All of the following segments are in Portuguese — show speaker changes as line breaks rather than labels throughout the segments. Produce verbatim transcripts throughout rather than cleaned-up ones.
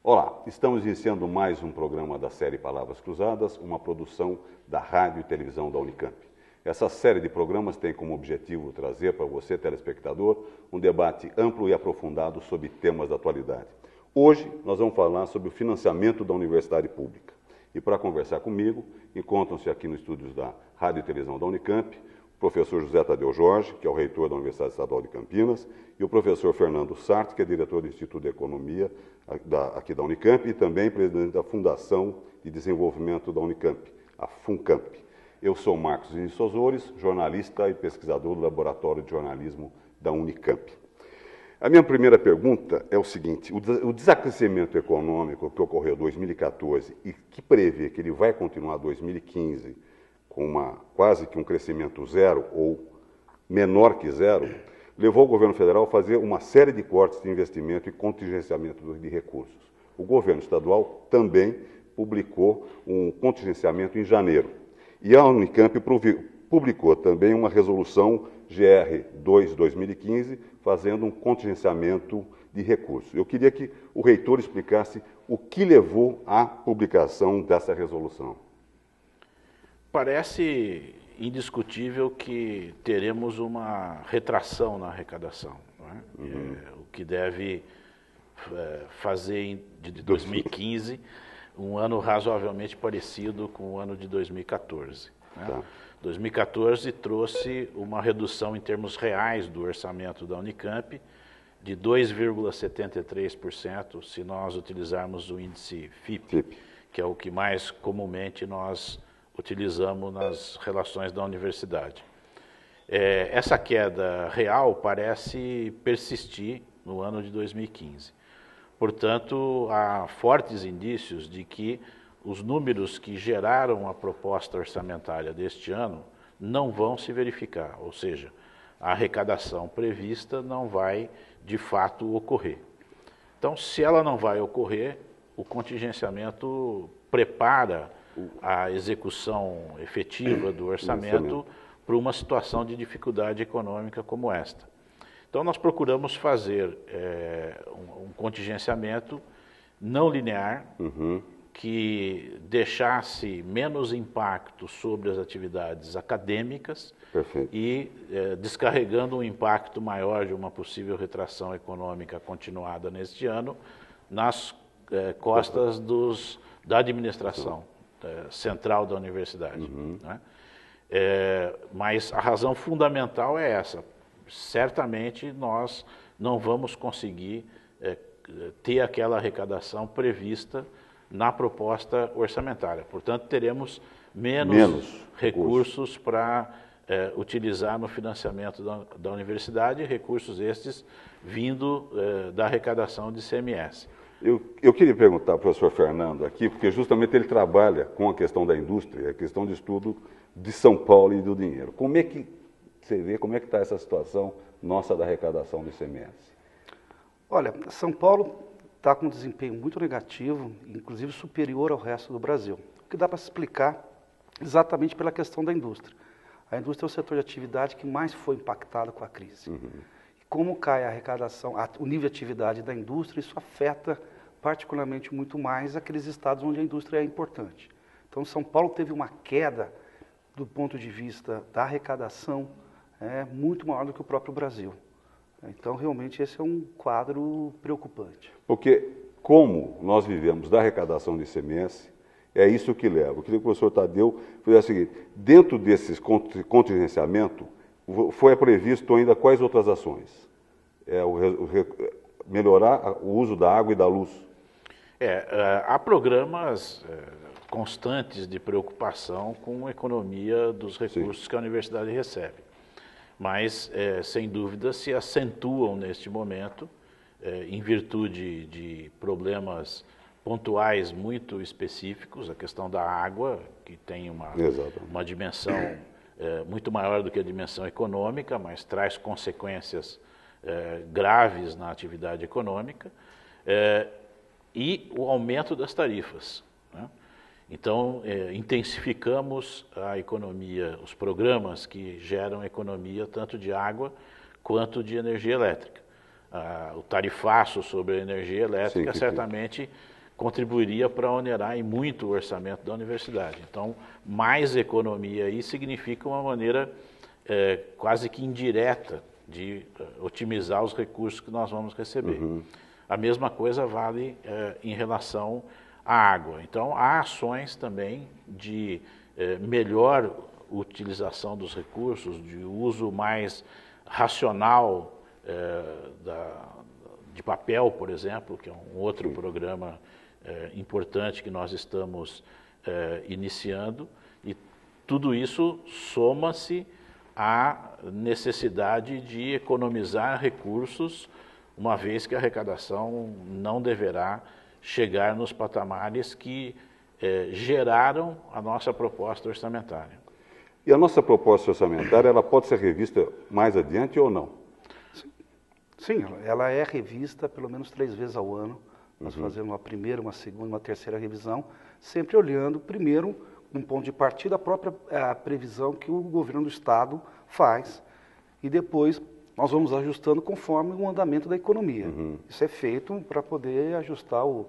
Olá, estamos iniciando mais um programa da série Palavras Cruzadas, uma produção da Rádio e Televisão da Unicamp. Essa série de programas tem como objetivo trazer para você, telespectador, um debate amplo e aprofundado sobre temas da atualidade. Hoje nós vamos falar sobre o financiamento da universidade pública. E para conversar comigo, encontram-se aqui nos estúdios da Rádio e Televisão da Unicamp, o professor José Tadeu Jorge, que é o reitor da Universidade Estadual de Campinas, e o professor Fernando Sartre, que é diretor do Instituto de Economia da, aqui da Unicamp e também presidente da Fundação de Desenvolvimento da Unicamp, a FUNCAMP. Eu sou Marcos Vinícius Osores, jornalista e pesquisador do Laboratório de Jornalismo da Unicamp. A minha primeira pergunta é o seguinte: o desacrescimento econômico que ocorreu em dois mil e quatorze e que prevê que ele vai continuar em dois mil e quinze com uma, quase que um crescimento zero ou menor que zero, levou o governo federal a fazer uma série de cortes de investimento e contingenciamento de recursos. O governo estadual também publicou um contingenciamento em janeiro. E a Unicamp publicou também uma resolução G R dois dois mil e quinze, fazendo um contingenciamento de recursos. Eu queria que o reitor explicasse o que levou à publicação dessa resolução.
Parece indiscutível que teremos uma retração na arrecadação, não é? Uhum. É, o que deve é, fazer de dois mil e quinze um ano razoavelmente parecido com o ano de dois mil e quatorze. Né? Tá. dois mil e quatorze trouxe uma redução em termos reais do orçamento da Unicamp de dois vírgula setenta e três por cento, se nós utilizarmos o índice F I P, F I P, que é o que mais comumente nós utilizamos nas relações da universidade. É, essa queda real parece persistir no ano de dois mil e quinze. Portanto, há fortes indícios de que os números que geraram a proposta orçamentária deste ano não vão se verificar, ou seja, a arrecadação prevista não vai de fato ocorrer. Então, se ela não vai ocorrer, o contingenciamento prepara a execução efetiva do orçamento para uma situação de dificuldade econômica como esta. Então, nós procuramos fazer é, um, um contingenciamento não linear, uhum. que deixasse menos impacto sobre as atividades acadêmicas. Perfeito. E é, descarregando um impacto maior de uma possível retração econômica continuada neste ano nas é, costas dos, da administração é, central da universidade. Uhum. Né? É, mas a razão fundamental é essa. Certamente nós não vamos conseguir é, ter aquela arrecadação prevista na proposta orçamentária. Portanto, teremos menos, menos recursos para é, utilizar no financiamento da, da universidade, recursos estes vindo é, da arrecadação de I C M S.
Eu, eu queria perguntar ao professor Fernando aqui, porque justamente ele trabalha com a questão da indústria, a questão de estudo de São Paulo e do dinheiro. Como é que você vê, como é que está essa situação nossa da arrecadação do I C M S?
Olha, São Paulo está com um desempenho muito negativo, inclusive superior ao resto do Brasil. O que dá para se explicar exatamente pela questão da indústria. A indústria é o setor de atividade que mais foi impactado com a crise. Uhum. E como cai a arrecadação, a, o nível de atividade da indústria, isso afeta particularmente muito mais aqueles estados onde a indústria é importante. Então, São Paulo teve uma queda do ponto de vista da arrecadação é, muito maior do que o próprio Brasil. Então, realmente, esse é um quadro preocupante.
Porque, como nós vivemos da arrecadação do I C M S, é isso que leva. Eu queria que o professor Tadeu fizesse o seguinte: dentro desse contingenciamento, foi previsto ainda quais outras ações? É, o, o, melhorar o uso da água e da luz.
É, há programas constantes de preocupação com a economia dos recursos Sim. que a universidade recebe. Mas, é, sem dúvida, se acentuam neste momento, é, em virtude de problemas pontuais muito específicos, a questão da água, que tem uma, uma dimensão é, muito maior do que a dimensão econômica, mas traz consequências é, graves na atividade econômica, é, e o aumento das tarifas, né? Então, é, intensificamos a economia, os programas que geram economia tanto de água quanto de energia elétrica. Ah, o tarifaço sobre a energia elétrica Sim, certamente contribuiria para onerar em muito o orçamento da universidade. Então, mais economia aí significa uma maneira é, quase que indireta de uh, otimizar os recursos que nós vamos receber. Uhum. A mesma coisa vale uh, em relação à água. Então, há ações também de uh, melhor utilização dos recursos, de uso mais racional uh, da, de papel, por exemplo, que é um outro Sim. programa uh, importante que nós estamos uh, iniciando, e tudo isso soma-se a necessidade de economizar recursos, uma vez que a arrecadação não deverá chegar nos patamares que eh, geraram a nossa proposta orçamentária.
E a nossa proposta orçamentária, ela pode ser revista mais adiante ou não?
Sim, ela é revista pelo menos três vezes ao ano. Nós
uhum.
fazemos uma primeira, uma segunda, uma terceira revisão, sempre olhando primeiro um ponto de partida, a própria a previsão que o governo do Estado faz, e depois nós vamos ajustando conforme o andamento da economia. Uhum. Isso é feito para poder ajustar o,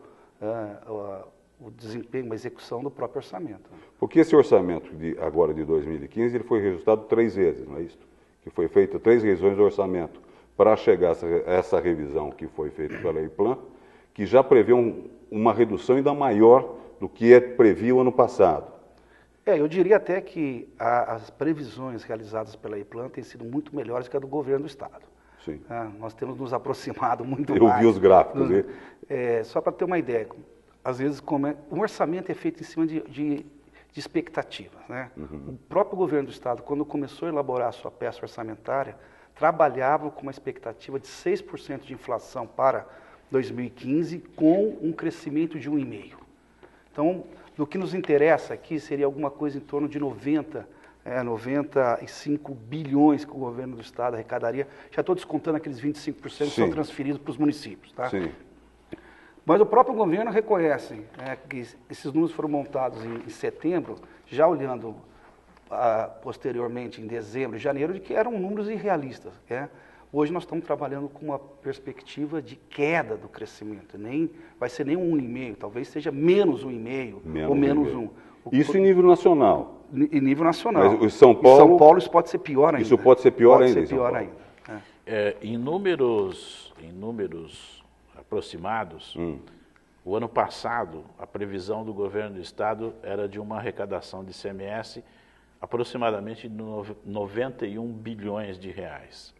uh, o, o desempenho, a execução do próprio orçamento.
Porque esse orçamento de, agora de dois mil e quinze, ele foi reajustado três vezes, não é isso? Que foi feito três revisões do orçamento para chegar a essa, essa revisão que foi feita pela EIPLAN, que já prevê um, uma redução ainda maior do que é previo ano passado.
É, eu diria até que a, as previsões realizadas pela EIPLAN têm sido muito melhores que a do governo do Estado.
Sim.
Ah, nós temos nos aproximado muito
eu
mais.
Eu vi os gráficos.
Do, é, só para ter uma ideia, às vezes como é, um orçamento é feito em cima de, de, de expectativas. Né? Uhum. O próprio governo do Estado, quando começou a elaborar a sua peça orçamentária, trabalhava com uma expectativa de seis por cento de inflação para dois mil e quinze, com um crescimento de um vírgula cinco por cento. Então, do que nos interessa aqui seria alguma coisa em torno de noventa, é, noventa e cinco bilhões que o governo do Estado arrecadaria. Já estou descontando aqueles vinte e cinco por cento que são transferidos para os municípios. Tá?
Sim.
Mas o próprio governo reconhece é, que esses números foram montados em, em setembro, já olhando ah, posteriormente em dezembro e janeiro, de que eram números irrealistas. É? Hoje nós estamos trabalhando com uma perspectiva de queda do crescimento, nem vai ser nem um vírgula cinco, talvez seja menos um vírgula cinco ou menos um.
Isso em nível nacional.
Em nível nacional.
Mas em São Paulo,
em São Paulo isso pode ser pior ainda.
Isso pode ser pior
pode
ainda.
Ser pior ainda.
É. É, em números, em números aproximados, hum. o ano passado a previsão do governo do Estado era de uma arrecadação de I C M S aproximadamente de noventa e um bilhões de reais.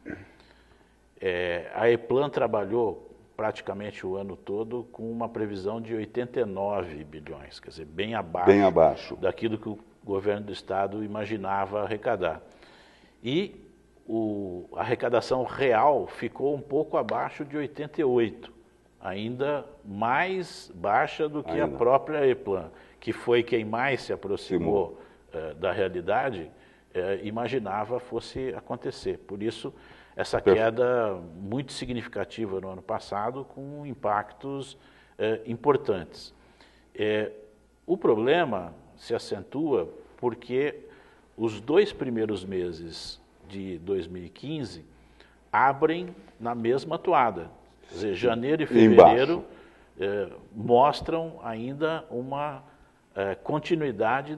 É, a EIPLAN trabalhou praticamente o ano todo com uma previsão de oitenta e nove bilhões, quer dizer, bem abaixo,
bem abaixo
daquilo que o governo do Estado imaginava arrecadar. E o, a arrecadação real ficou um pouco abaixo de oitenta e oito, ainda mais baixa do que ainda. a própria EIPLAN, que foi quem mais se aproximou uh, da realidade, uh, imaginava fosse acontecer. Por isso, essa queda muito significativa no ano passado, com impactos eh, importantes. Eh, o problema se acentua porque os dois primeiros meses de dois mil e quinze abrem na mesma toada. Quer dizer, janeiro e fevereiro eh, mostram ainda uma eh, continuidade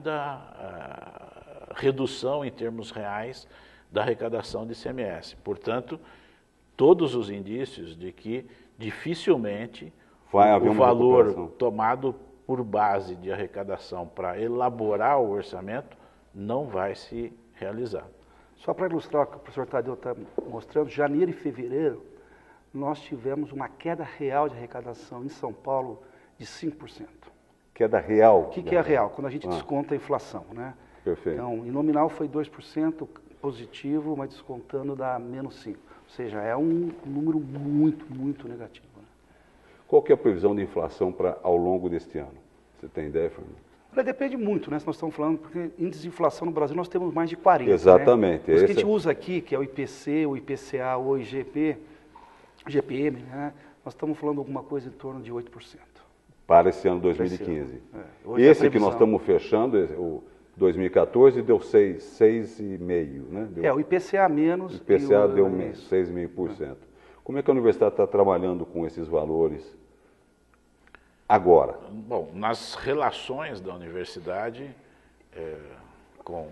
da eh, redução em termos reais da arrecadação de I C M S. Portanto, todos os indícios de que dificilmente
vai haver
o
uma
valor
recuperação.
tomado por base de arrecadação para elaborar o orçamento não vai se realizar.
Só para ilustrar o que o professor Tadeu está mostrando, janeiro e fevereiro nós tivemos uma queda real de arrecadação em São Paulo de cinco por cento.
Queda real?
O que, que é real? Quando a gente ah. desconta a inflação, né?
Perfeito.
Então, em nominal foi dois por cento positivo, mas descontando dá menos cinco por cento. Ou seja, é um número muito, muito negativo. Né?
Qual que é a previsão de inflação para ao longo deste ano? Você tem ideia, Fernando?
Depende muito, né? Se nós estamos falando, porque índice de inflação no Brasil nós temos mais de quarenta.
Exatamente.
Né? Os que a gente usa aqui, que é o I P C, o I P C A ou o I G P, G P M, né? Nós estamos falando alguma coisa em torno de oito por cento.
Para esse ano dois mil e quinze.
É.
Esse que nós estamos fechando, o dois mil e quatorze, deu seis, seis vírgula cinco por cento, né? Deu,
é, o I P C A menos.
O I P C A
o,
deu é seis vírgula cinco por cento. É. Como é que a universidade está trabalhando com esses valores agora?
Bom, nas relações da universidade é, com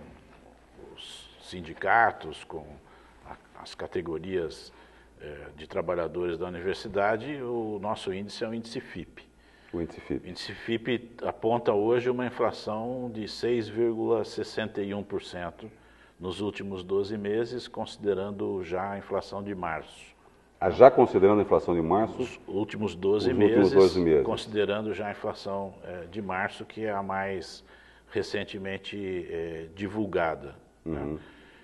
os sindicatos, com a, as categorias é, de trabalhadores da universidade, o nosso índice é o índice F I P.
O índice F I P.
O índice F I P aponta hoje uma inflação de seis vírgula sessenta e um por cento nos últimos doze meses, considerando já a inflação de março.
Ah, já considerando a inflação de março?
Os últimos doze,
os
meses,
últimos doze meses,
considerando já a inflação é, de março, que é a mais recentemente é, divulgada. Uhum. Né?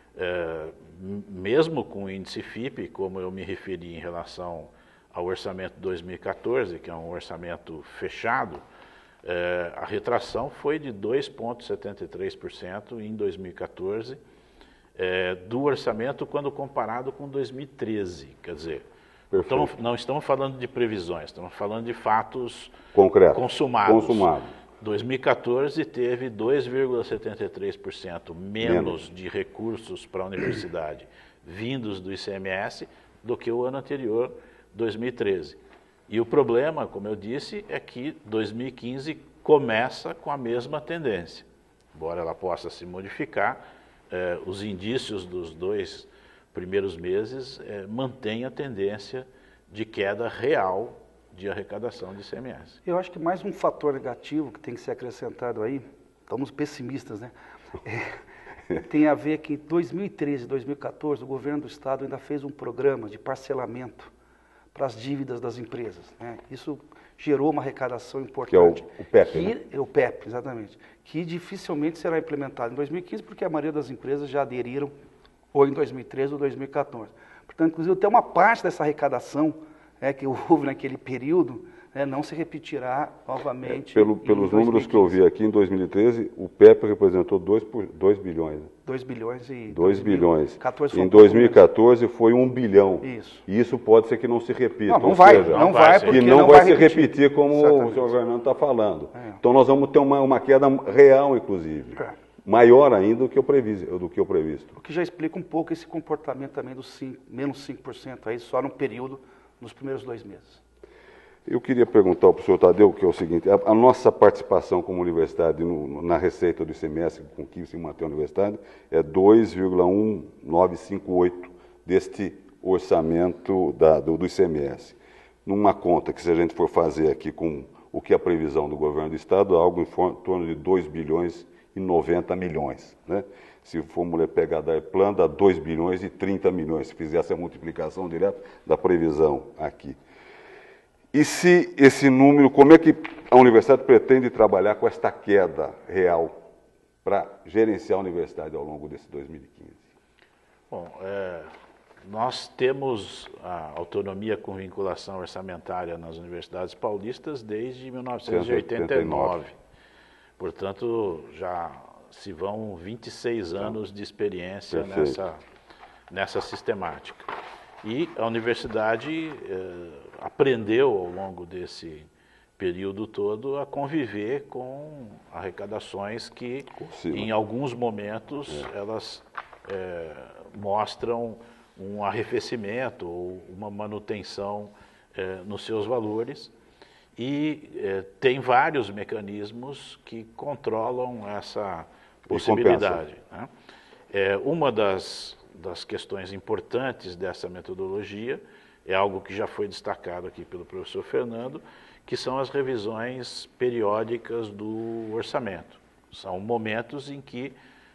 É, mesmo com o índice F I P, como eu me referi em relação ao orçamento de dois mil e quatorze, que é um orçamento fechado, é, a retração foi de dois vírgula setenta e três por cento em dois mil e quatorze, É, do orçamento quando comparado com dois mil e treze, quer dizer, então, não estamos falando de previsões, estamos falando de fatos
concretos,
consumados.
consumados.
dois mil e quatorze teve dois vírgula setenta e três por cento menos, menos de recursos para a universidade vindos do I C M S do que o ano anterior, dois mil e treze. E o problema, como eu disse, é que dois mil e quinze começa com a mesma tendência, embora ela possa se modificar. Eh, os indícios dos dois primeiros meses eh, mantêm a tendência de queda real de arrecadação de I C M S.
Eu acho que mais um fator negativo que tem que ser acrescentado aí, estamos pessimistas, né? É, tem a ver que em dois mil e treze e dois mil e quatorze o governo do estado ainda fez um programa de parcelamento para as dívidas das empresas, né? Isso gerou uma arrecadação importante.
Que é o, o P E P,
que,
né?
É o P E P, exatamente. Que dificilmente será implementado em dois mil e quinze, porque a maioria das empresas já aderiram ou em dois mil e treze ou dois mil e quatorze. Portanto, inclusive, até uma parte dessa arrecadação é, que houve naquele período, é, não se repetirá novamente.
É, pelo, pelos números que eu vi aqui, em dois mil e treze, o P E P representou dois bilhões.
dois bilhões e...
dois bilhões.
quatorze
em dois mil e quatorze foi um bilhão.
Isso.
E isso pode ser que não se repita.
Não, não vai,
seja,
não vai, porque
que não,
não
vai,
vai
se
repetir,
repetir como Exatamente. O senhor Fernando está falando. É. Então nós vamos ter uma, uma queda real, inclusive. É. Maior ainda do que, o previsto, do que o previsto.
O que já explica um pouco esse comportamento também dos cinco, menos cinco por cento aí, só no período, nos primeiros dois meses.
Eu queria perguntar ao professor Tadeu, que é o seguinte, a, a nossa participação como universidade no, na receita do I C M S, com que se mantém a universidade, é dois vírgula um nove cinco oito deste orçamento da, do, do I C M S. Numa conta que, se a gente for fazer aqui com o que é a previsão do governo do estado, é algo em, for, em torno de dois bilhões e noventa milhões, né? Se formos pegar da plano, dá dois bilhões e trinta milhões, se fizesse a multiplicação direta da previsão aqui. E se esse número, como é que a universidade pretende trabalhar com esta queda real para gerenciar a universidade ao longo desse dois mil e quinze?
Bom, é, nós temos a autonomia com vinculação orçamentária nas universidades paulistas desde mil novecentos e oitenta e nove. Portanto, já se vão vinte e seis anos de experiência nessa, nessa sistemática. E a universidade eh, aprendeu ao longo desse período todo a conviver com arrecadações que, em alguns momentos, é. elas eh, mostram um arrefecimento ou uma manutenção eh, nos seus valores. E eh, tem vários mecanismos que controlam essa possibilidade. Né? É, uma das, das questões importantes dessa metodologia é algo que já foi destacado aqui pelo professor Fernando, que são as revisões periódicas do orçamento. São momentos em que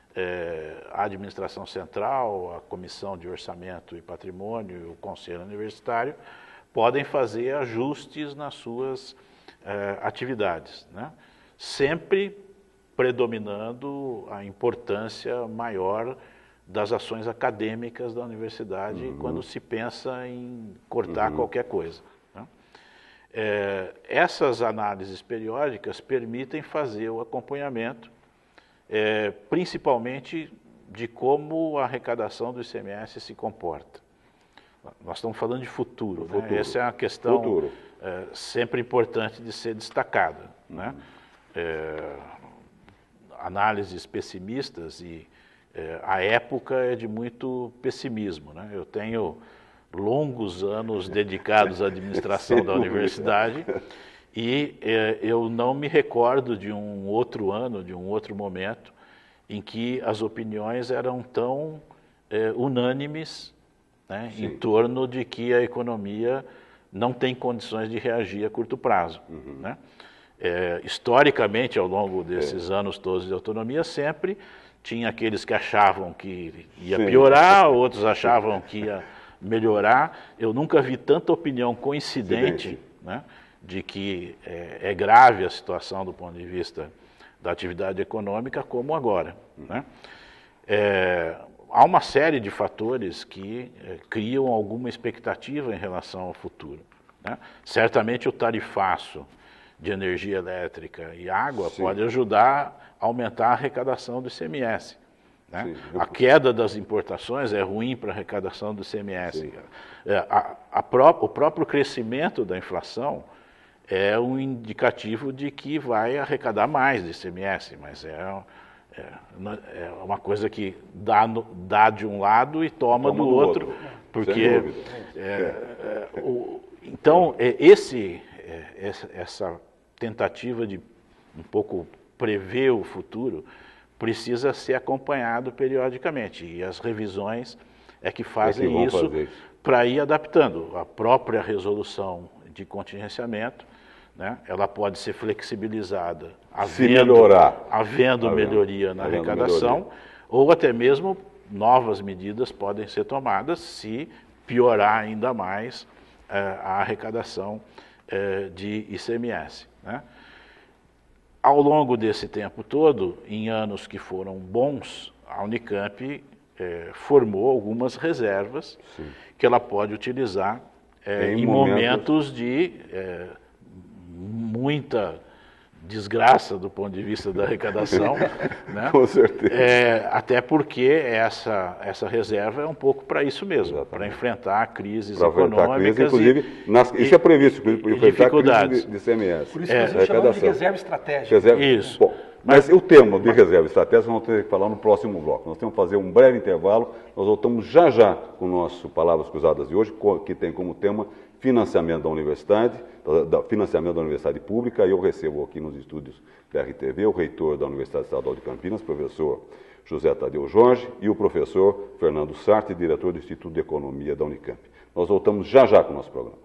eh, a administração central, a Comissão de Orçamento e Patrimônio e o Conselho Universitário podem fazer ajustes nas suas eh, atividades, né? Sempre predominando a importância maior das ações acadêmicas da universidade uhum. quando se pensa em cortar uhum. qualquer coisa. Né? É, essas análises periódicas permitem fazer o acompanhamento, é, principalmente de como a arrecadação do I C M S se comporta. Nós estamos falando de futuro, futuro. Né? Essa é uma questão é, sempre importante de ser destacada. Uhum. Né? É, análises pessimistas e é, a época é de muito pessimismo. Né? Eu tenho longos anos dedicados à administração da universidade E eh, eu não me recordo de um outro ano, de um outro momento, em que as opiniões eram tão eh, unânimes, né, em torno de que a economia não tem condições de reagir a curto prazo. Uhum. Né? É, historicamente, ao longo desses é. anos todos de autonomia, sempre tinha aqueles que achavam que ia Sim. piorar, outros achavam que ia melhorar. Eu nunca vi tanta opinião coincidente, né, de que é, é grave a situação do ponto de vista da atividade econômica como agora. Uhum. Né? É, há uma série de fatores que é, criam alguma expectativa em relação ao futuro. Né? Certamente o tarifaço de energia elétrica e água Sim. pode ajudar a aumentar a arrecadação do I C M S. Né? A queda das importações é ruim para a arrecadação do I C M S. É, a, a pró o próprio crescimento da inflação é um indicativo de que vai arrecadar mais de I C M S, mas é, é, é uma coisa que dá, no, dá de um lado e toma, toma do, do outro, outro. Porque é, é, o, então é, esse, é, essa tentativa de um pouco prever o futuro precisa ser acompanhado periodicamente, e as revisões é que fazem é que isso para ir adaptando. A própria resolução de contingenciamento, né, ela pode ser flexibilizada havendo, melhorar. havendo havendo melhoria na havendo arrecadação, melhoria. Ou até mesmo novas medidas podem ser tomadas se piorar ainda mais eh, a arrecadação eh, de I C M S. Né? Ao longo desse tempo todo, em anos que foram bons, a Unicamp eh, formou algumas reservas Sim. que ela pode utilizar eh, em, em momentos, momentos de eh, muita desgraça do ponto de vista da arrecadação. Né? Com certeza. É, até porque essa, essa reserva é um pouco para isso mesmo, para enfrentar crises pra econômicas. Crise, inclusive,
e, nas, isso é previsto, para enfrentar
dificuldades.
A crise de, de I C M S.
Por isso que é, a gente chama de reserva estratégica.
Reserva,
isso.
Bom, mas, mas o tema de mas, reserva estratégica nós vamos ter que falar no próximo bloco. Nós temos que fazer um breve intervalo, nós voltamos já já com o nosso Palavras Cruzadas de hoje, que tem como tema financiamento da universidade, da, financiamento da universidade pública, e eu recebo aqui nos estúdios da R T V o reitor da Universidade Estadual de Campinas, professor José Tadeu Jorge, e o professor Fernando Sartre, diretor do Instituto de Economia da Unicamp. Nós voltamos já já com o nosso programa.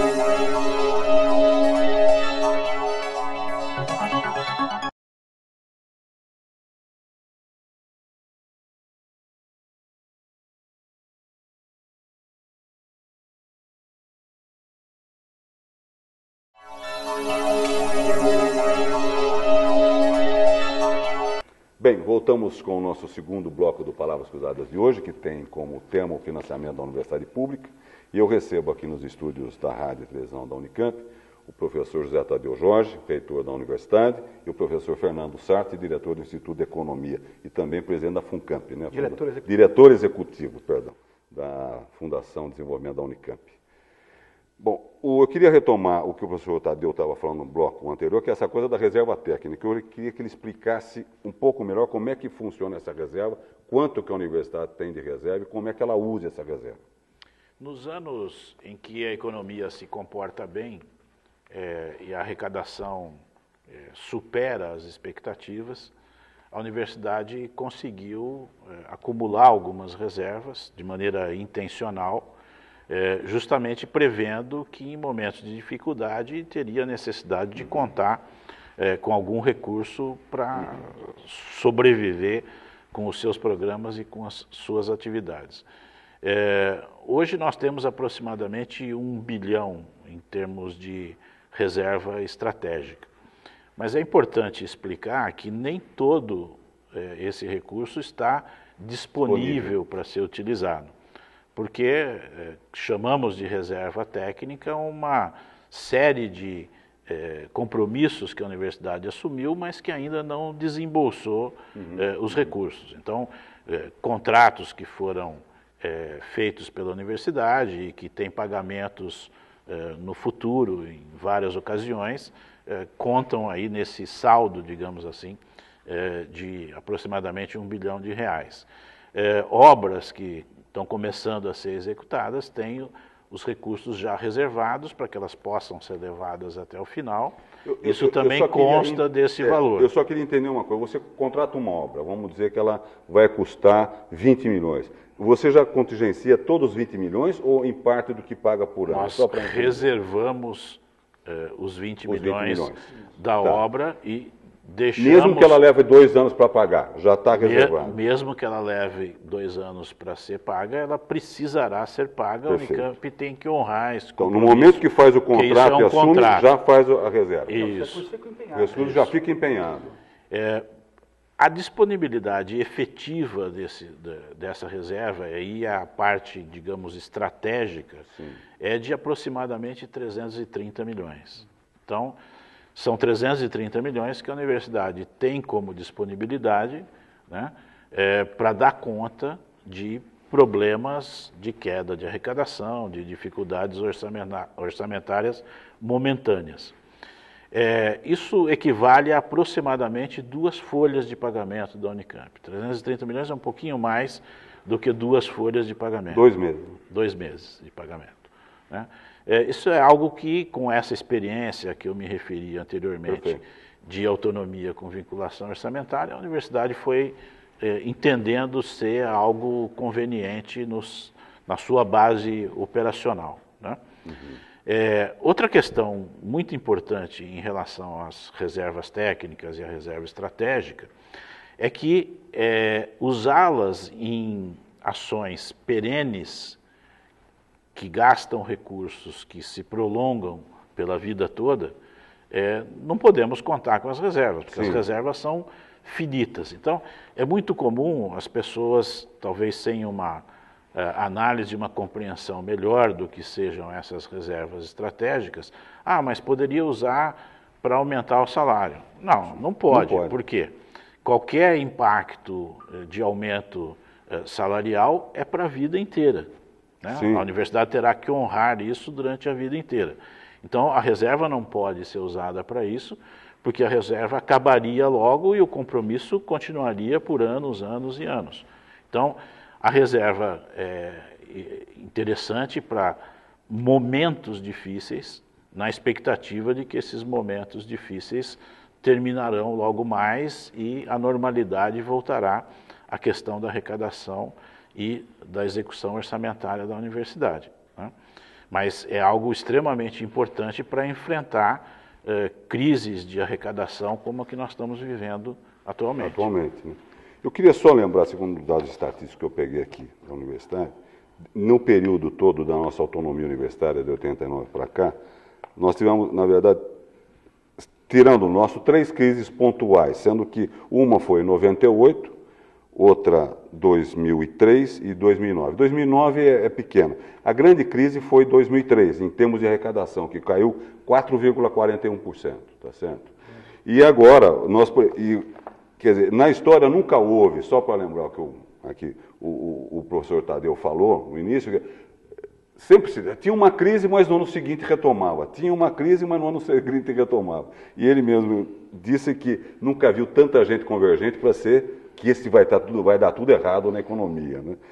Bem, voltamos com o nosso segundo bloco do Palavras Cruzadas de hoje, que tem como tema o financiamento da universidade pública, e eu recebo aqui nos estúdios da Rádio e Televisão da Unicamp o professor José Tadeu Jorge, reitor da universidade, e o professor Fernando Sartre, diretor do Instituto de Economia e também presidente da FUNCAMP, né? Diretor executivo. Diretor executivo, perdão, da Fundação de Desenvolvimento da Unicamp. Bom, eu queria retomar o que o professor Tadeu estava falando no bloco anterior, que é essa coisa da reserva técnica. Eu queria que ele explicasse um pouco melhor como é que funciona essa reserva, quanto que a universidade tem de reserva e como é que ela usa essa reserva.
Nos anos em que a economia se comporta bem é, e a arrecadação é, supera as expectativas, a universidade conseguiu é, acumular algumas reservas de maneira intencional, É, justamente prevendo que em momentos de dificuldade teria necessidade de contar é, com algum recurso para sobreviver com os seus programas e com as suas atividades. É, hoje nós temos aproximadamente um bilhão em termos de reserva estratégica, mas é importante explicar que nem todo é, esse recurso está disponível para ser utilizado. Porque é, chamamos de reserva técnica uma série de é, compromissos que a universidade assumiu, mas que ainda não desembolsou uhum. é, os recursos. Então, é, contratos que foram é, feitos pela universidade e que têm pagamentos é, no futuro, em várias ocasiões, é, contam aí nesse saldo, digamos assim, é, de aproximadamente um bilhão de reais. É, obras que estão começando a ser executadas, tem os recursos já reservados para que elas possam ser levadas até o final.
Eu, eu,
Isso
eu,
também
eu
consta
queria,
desse
é,
valor.
Eu só queria entender uma coisa. Você contrata uma obra, vamos dizer que ela vai custar vinte milhões. Você já contingencia todos os vinte milhões ou em parte do que paga por ano?
Nós reservamos eh, os vinte milhões da
tá.
obra e deixamos...
Mesmo que ela leve dois anos para pagar, já está reservado.
Mesmo que ela leve dois anos para ser paga, ela precisará ser paga.
Perfeito.
A Unicamp tem que honrar esse
Então,
compromisso.
no momento que faz o contrato
é um
e assume,
contrato.
já faz a reserva.
Isso.
O recurso já fica empenhado.
É, a disponibilidade efetiva desse, dessa reserva, aí a parte, digamos, estratégica, Sim. é de aproximadamente trezentos e trinta milhões. Então, são trezentos e trinta milhões que a universidade tem como disponibilidade, né, é, para dar conta de problemas de queda de arrecadação, de dificuldades orçamentárias momentâneas. É, isso equivale a aproximadamente duas folhas de pagamento da Unicamp. trezentos e trinta milhões é um pouquinho mais do que duas folhas de pagamento.
Dois meses.
Dois meses de pagamento. Né? É, isso é algo que, com essa experiência que eu me referi anteriormente, Perfeito. de autonomia com vinculação orçamentária, a universidade foi é, entendendo ser algo conveniente nos, na sua base operacional. Né? Uhum. É, outra questão muito importante em relação às reservas técnicas e à reserva estratégica é que é, usá-las em ações perenes que gastam recursos, que se prolongam pela vida toda, é, não podemos contar com as reservas, porque Sim. as reservas são finitas. Então, é muito comum as pessoas, talvez sem uma análise, uma compreensão melhor do que sejam essas reservas estratégicas, ah, mas poderia usar para aumentar o salário. Não, não pode. Não pode. Por quê? Qualquer impacto de aumento salarial é para a vida inteira. Né? A universidade terá que honrar isso durante a vida inteira. Então, a reserva não pode ser usada para isso, porque a reserva acabaria logo e o compromisso continuaria por anos, anos e anos. Então, a reserva é interessante para momentos difíceis, na expectativa de que esses momentos difíceis terminarão logo mais e a normalidade voltará à questão da arrecadação e da execução orçamentária da universidade. Né? Mas é algo extremamente importante para enfrentar eh, crises de arrecadação como a que nós estamos vivendo atualmente.
Atualmente, né? Eu queria só lembrar, segundo dados estatísticos que eu peguei aqui da universidade, no período todo da nossa autonomia universitária, de oitenta e nove para cá, nós tivemos, na verdade, tirando o nosso, três crises pontuais, sendo que uma foi em noventa e oito, outra dois mil e três e dois mil e nove. dois mil e nove é, é pequena. A grande crise foi dois mil e três, em termos de arrecadação, que caiu quatro vírgula quarenta e um por cento, tá certo? E agora, nós... E, quer dizer, na história nunca houve, só para lembrar o que eu, aqui, o, o, o professor Tadeu falou no início, sempre se, tinha uma crise, mas no ano seguinte retomava. Tinha uma crise, mas no ano seguinte retomava. E ele mesmo disse que nunca viu tanta gente convergente para ser que esse vai, tá tudo, vai dar tudo errado na economia. Né?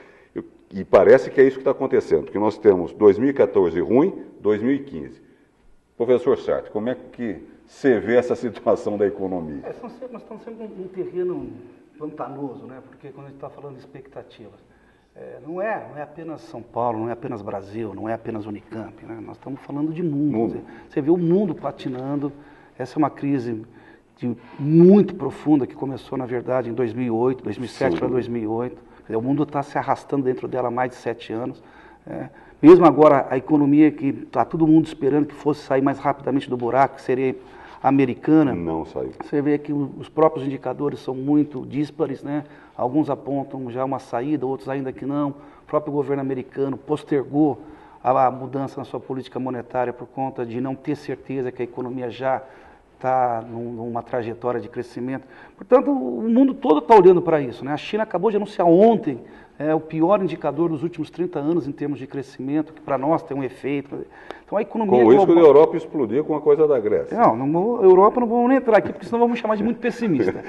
E parece que é isso que está acontecendo, porque nós temos dois mil e quatorze ruim, dois mil e quinze. Professor Sartre, como é que você vê essa situação da economia?
É, nós estamos sempre num terreno pantanoso, né? Porque quando a gente está falando de expectativas, é, não, é, não é apenas São Paulo, não é apenas Brasil, não é apenas Unicamp, né? Nós estamos falando de mundo. mundo. Você, você vê o mundo patinando, essa é uma crise de, muito profunda que começou, na verdade, em dois mil e oito, dois mil e sete para dois mil e oito. O mundo está se arrastando dentro dela há mais de sete anos. É, mesmo agora, a economia que está todo mundo esperando que fosse sair mais rapidamente do buraco, que seria americana,
não saiu.
Você vê que os próprios indicadores são muito díspares, né? Alguns apontam já uma saída, outros ainda que não. O próprio governo americano postergou a mudança na sua política monetária por conta de não ter certeza que a economia já está numa trajetória de crescimento. Portanto, o mundo todo está olhando para isso, né? A China acabou de anunciar ontem é o pior indicador dos últimos trinta anos em termos de crescimento, que para nós tem um efeito. Então a economia...
Com isso que a Europa explodiu com a coisa da Grécia.
Não, não, a Europa não vamos nem entrar aqui, porque senão vamos chamar de muito pessimista.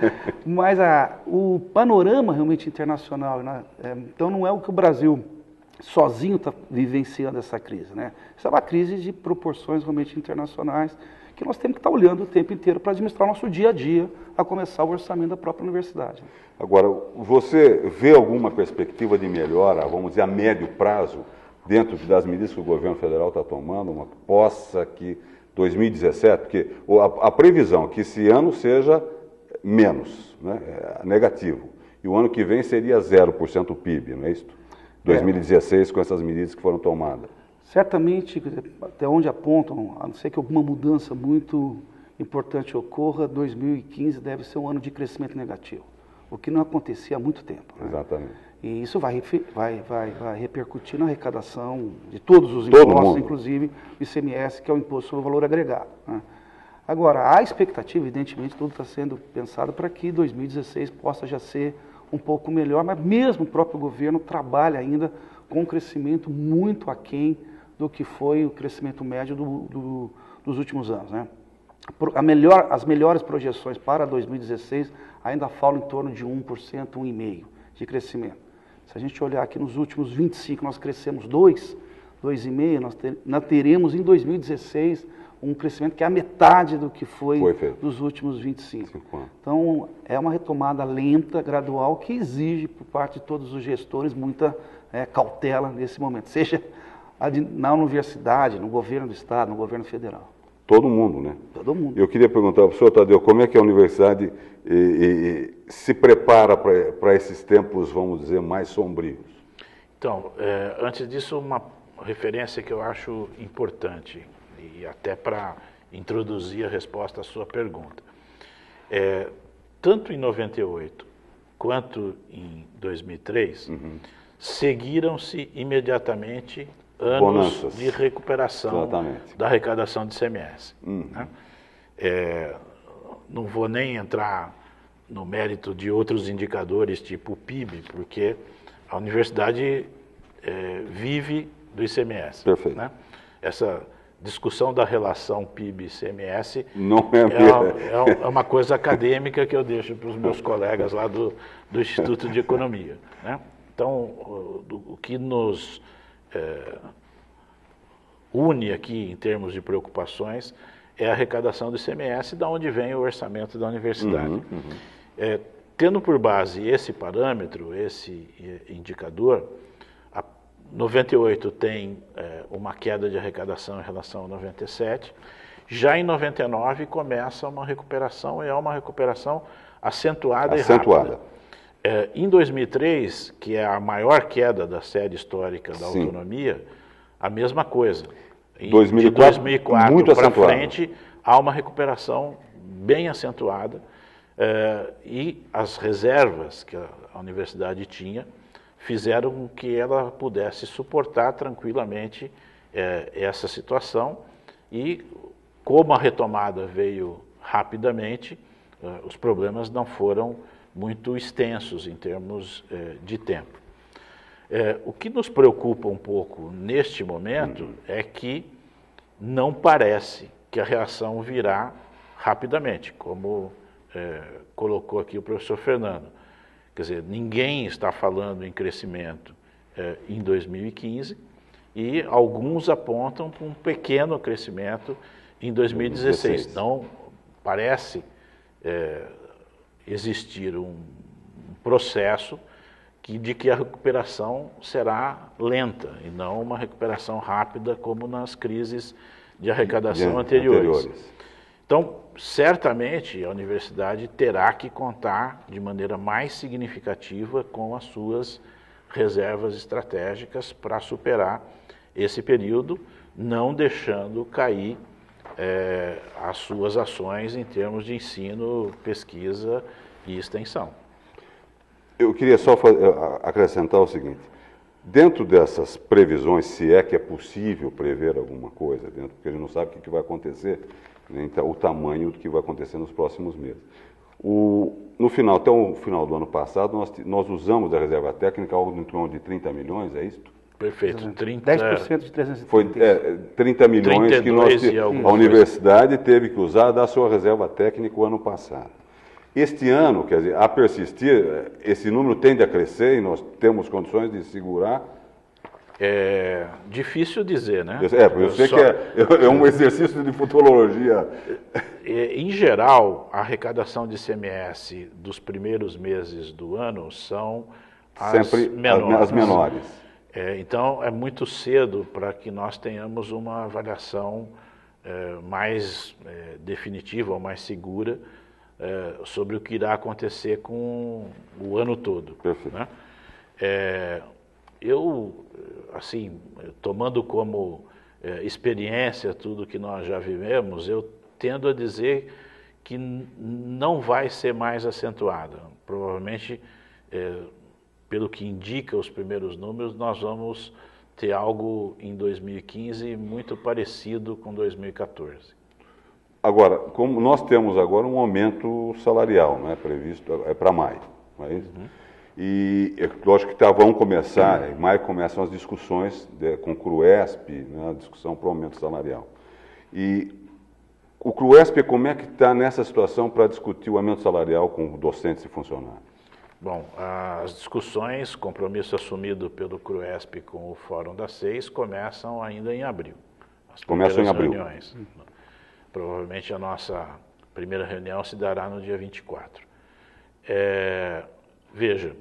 Mas a, o panorama realmente internacional, né? É, então não é o que o Brasil sozinho está vivenciando essa crise, né? Isso é uma crise de proporções realmente internacionais, que nós temos que estar olhando o tempo inteiro para administrar o nosso dia a dia, a começar o orçamento da própria universidade.
Agora, você vê alguma perspectiva de melhora, vamos dizer, a médio prazo, dentro das medidas que o governo federal está tomando, uma possa que dois mil e dezessete, porque a, a previsão é que esse ano seja menos, né, é negativo, e o ano que vem seria zero por cento do P I B, não é isso? dois mil e dezesseis, é. Com essas medidas que foram tomadas. Certamente,
até onde apontam, a não ser que alguma mudança muito importante ocorra, dois mil e quinze deve ser um ano de crescimento negativo, o que não acontecia há muito tempo. Né?
Exatamente.
E isso vai, vai, vai, vai repercutir na arrecadação de todos os impostos, inclusive o I C M S, que é o Imposto sobre o Valor Agregado. Né? Agora, a expectativa, evidentemente, tudo está sendo pensado para que dois mil e dezesseis possa já ser um pouco melhor, mas mesmo o próprio governo trabalha ainda com um crescimento muito aquém do que foi o crescimento médio do, do, dos últimos anos. Né? A melhor, as melhores projeções para dois mil e dezesseis ainda falam em torno de um por cento, um vírgula cinco por cento de crescimento. Se a gente olhar aqui nos últimos vinte e cinco, nós crescemos dois, dois vírgula cinco por cento, nós, ter, nós teremos em dois mil e dezesseis um crescimento que é a metade do que foi, foi dos últimos vinte e cinco. Então, é uma retomada lenta, gradual, que exige por parte de todos os gestores muita é, cautela nesse momento, seja na universidade, no governo do estado, no governo federal.
Todo mundo, né?
Todo mundo.
Eu queria perguntar ao professor Tadeu, como é que a universidade e, e, se prepara para esses tempos, vamos dizer, mais sombrios?
Então, é, antes disso, uma referência que eu acho importante, e até para introduzir a resposta à sua pergunta. É, tanto em noventa e oito quanto em dois mil e três, uhum. seguiram-se imediatamente anos Bonanças. de recuperação Exatamente. da arrecadação de I C M S. Uhum. Né? É, não vou nem entrar no mérito de outros indicadores, tipo o P I B, porque a universidade é, vive do I C M S.
Perfeito.
Né? Essa discussão da relação P I B e I C M S
não é,
é, uma, é uma coisa acadêmica que eu deixo para os meus colegas lá do, do Instituto de Economia. Né? Então, o, o que nos é, une aqui em termos de preocupações é a arrecadação do I C M S, da onde vem o orçamento da universidade. Uhum, uhum. É, tendo por base esse parâmetro, esse indicador, a noventa e oito tem é, uma queda de arrecadação em relação a noventa e sete, já em noventa e nove começa uma recuperação, e é uma recuperação acentuada, acentuada. e rápida. É, em dois mil e três, que é a maior queda da série histórica da Sim. autonomia, a mesma coisa. Em,
dois mil e quatro,
de dois mil e quatro para frente, há uma recuperação bem acentuada, é, e as reservas que a, a universidade tinha fizeram com que ela pudesse suportar tranquilamente é, essa situação, e como a retomada veio rapidamente, é, os problemas não foram muito extensos em termos é, de tempo. É, o que nos preocupa um pouco neste momento uhum. é que não parece que a reação virá rapidamente, como é, colocou aqui o professor Fernando. Quer dizer, ninguém está falando em crescimento é, em dois mil e quinze, e alguns apontam para um pequeno crescimento em dois mil e dezesseis. Então, parece é, existir um processo que, de que a recuperação será lenta e não uma recuperação rápida como nas crises de arrecadação de, anteriores. anteriores. Então, certamente a universidade terá que contar de maneira mais significativa com as suas reservas estratégicas para superar esse período, não deixando cair é, as suas ações em termos de ensino, pesquisa e extensão.
Eu queria só acrescentar o seguinte: dentro dessas previsões, se é que é possível prever alguma coisa, dentro, porque a gente não sabe o que vai acontecer, nem o tamanho do que vai acontecer nos próximos meses. O, no final, até o final do ano passado, nós, nós usamos da reserva técnica algo em torno de trinta milhões, é isso?
Perfeito. trinta,
dez por cento de trezentos e trinta.
Foi é, trinta milhões que nós, a universidade teve que usar da sua reserva técnica o ano passado. Este ano, quer dizer, a persistir, esse número tende a crescer e nós temos condições de segurar
É difícil dizer, né?
É, eu sei Só... que é, é um exercício de futurologia.
Em geral, a arrecadação de I C M S dos primeiros meses do ano são as
Sempre
menores.
As menores.
É, então, é muito cedo para que nós tenhamos uma avaliação é, mais é, definitiva ou mais segura é, sobre o que irá acontecer com o ano todo.
Perfeito.
Né? É, eu, assim, tomando como é, experiência tudo que nós já vivemos, eu tendo a dizer que não vai ser mais acentuada. Provavelmente, é, pelo que indica os primeiros números, nós vamos ter algo em dois mil e quinze muito parecido com dois mil e quatorze.
Agora, como nós temos agora um aumento salarial, né, previsto é para maio, não é isso? Uhum. E é lógico que tá, vão começar, uhum. em maio começam as discussões de, com o CRUESP, né, a discussão para o aumento salarial. E o CRUESP, como é que está nessa situação para discutir o aumento salarial com docentes e funcionários?
Bom, as discussões, compromisso assumido pelo CRUESP com o Fórum das Seis, começam ainda em abril. As
começam em abril.
Reuniões. Uhum. Provavelmente a nossa primeira reunião se dará no dia vinte e quatro. É, veja,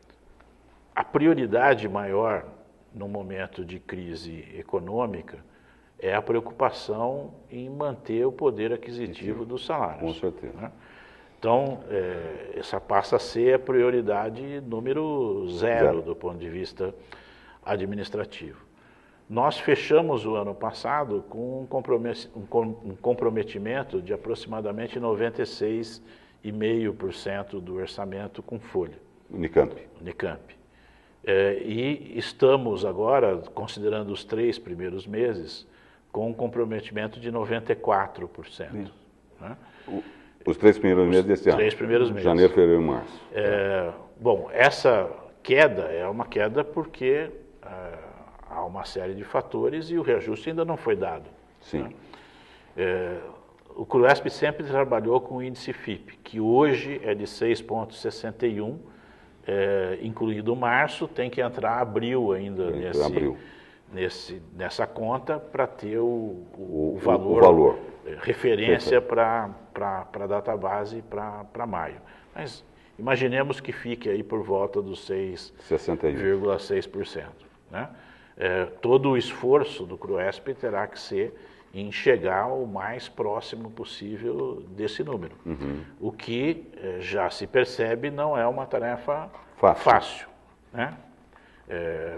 a prioridade maior no momento de crise econômica é a preocupação em manter o poder aquisitivo dos salários.
Com certeza.
Né? Então, é, essa passa a ser a prioridade número zero, zero do ponto de vista administrativo. Nós fechamos o ano passado com um comprometimento de aproximadamente noventa e seis vírgula cinco por cento do orçamento com folha.
Unicamp.
Unicamp. É, e estamos agora, considerando os três primeiros meses, com um comprometimento de noventa e quatro por cento. Né?
Os três primeiros meses desse ano.
Os três primeiros meses.
Janeiro, fevereiro e março.
É, bom, essa queda é uma queda porque é, há uma série de fatores e o reajuste ainda não foi dado.
Sim.
Né? É, o CRUESP sempre trabalhou com o índice F I P, que hoje é de seis vírgula sessenta e um, é, incluído março, tem que entrar abril ainda nesse,
abril.
Nesse, nessa conta para ter o, o,
o,
valor,
o valor,
referência para a database para maio. Mas imaginemos que fique aí por volta dos seis vírgula seis por cento. Né? É, todo o esforço do CRUESP terá que ser em chegar o mais próximo possível desse número. Uhum. O que eh, já se percebe não é uma tarefa fácil, fácil né? É,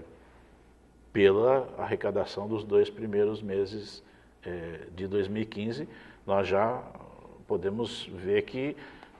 pela arrecadação dos dois primeiros meses eh, de dois mil e quinze, nós já podemos ver que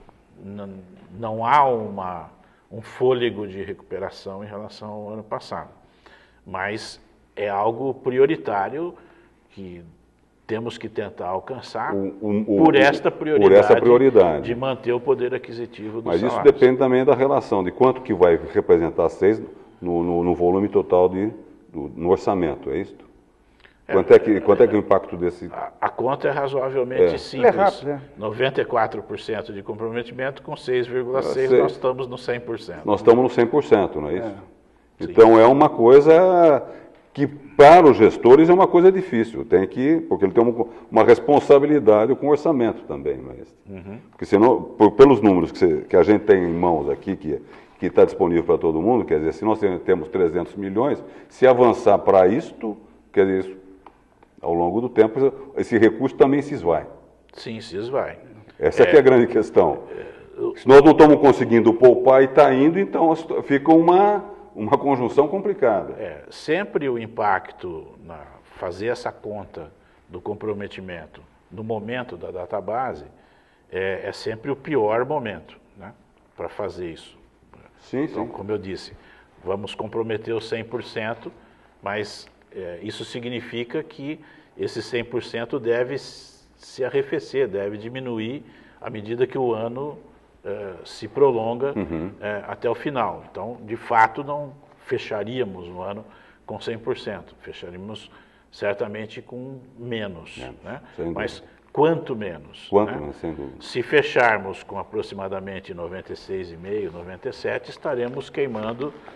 não há uma, um fôlego de recuperação em relação ao ano passado. Mas é algo prioritário que temos que tentar alcançar o, o, o, por, esta prioridade
por essa prioridade
de manter o poder aquisitivo dos
Mas
salários.
Isso depende também da relação, de quanto que vai representar seis no, no, no volume total, de, do, no orçamento, é isso? É, quanto, é que, quanto é que é o impacto desse...
A, a conta é razoavelmente
é.
simples. É
rápido, né?
noventa e quatro por cento de comprometimento com seis vírgula seis por cento, nós estamos no cem por cento.
Nós estamos no cem por cento, não é isso?
É.
Então, é uma coisa que para os gestores é uma coisa difícil, tem que, porque ele tem uma, uma responsabilidade com o orçamento também, mas, uhum. porque senão, por, pelos números que, você, que a gente tem em mãos aqui, que que está disponível para todo mundo, quer dizer, se nós temos trezentos milhões, se avançar para isto, quer dizer, isso, ao longo do tempo, esse recurso também se esvai.
Sim, se esvai.
Essa é, é que é a grande questão. É, se nós não estamos conseguindo poupar e está indo, então fica uma... uma conjunção complicada.
É, sempre o impacto na fazer essa conta do comprometimento no momento da database é, é sempre o pior momento, né, para fazer isso.
Sim,
então,
sim.
Como eu disse, vamos comprometer os cem por cento, mas é, isso significa que esse cem por cento deve se arrefecer, deve diminuir à medida que o ano Uh, se prolonga uhum. uh, até o final. Então, de fato, não fecharíamos o ano com cem por cento. Fecharíamos certamente com menos. menos né? Mas quanto menos?
Quanto
né?
menos, sem dúvida.
Se fecharmos com aproximadamente noventa e seis vírgula cinco por cento, noventa e sete por cento, estaremos queimando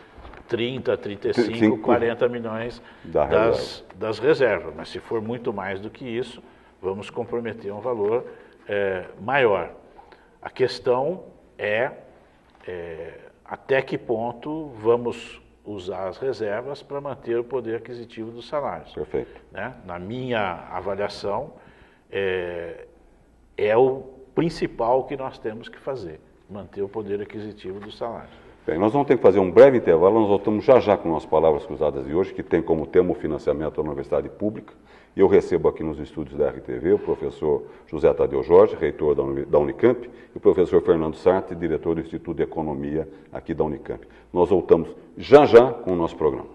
trinta, trinta e cinco, quarenta milhões
da
das,
reserva.
das reservas. Mas se for muito mais do que isso, vamos comprometer um valor é, maior. A questão é, é até que ponto vamos usar as reservas para manter o poder aquisitivo dos salários.
Perfeito.
Né? Na minha avaliação, é, é o principal que nós temos que fazer, manter o poder aquisitivo dos salários.
Bem, nós vamos ter que fazer um breve intervalo, nós voltamos já já com nossas palavras cruzadas de hoje, que tem como tema o financiamento da universidade pública. E eu recebo aqui nos estúdios da R T V o professor José Tadeu Jorge, reitor da Unicamp, e o professor Fernando Sartre, diretor do Instituto de Economia aqui da Unicamp. Nós voltamos já já com o nosso programa.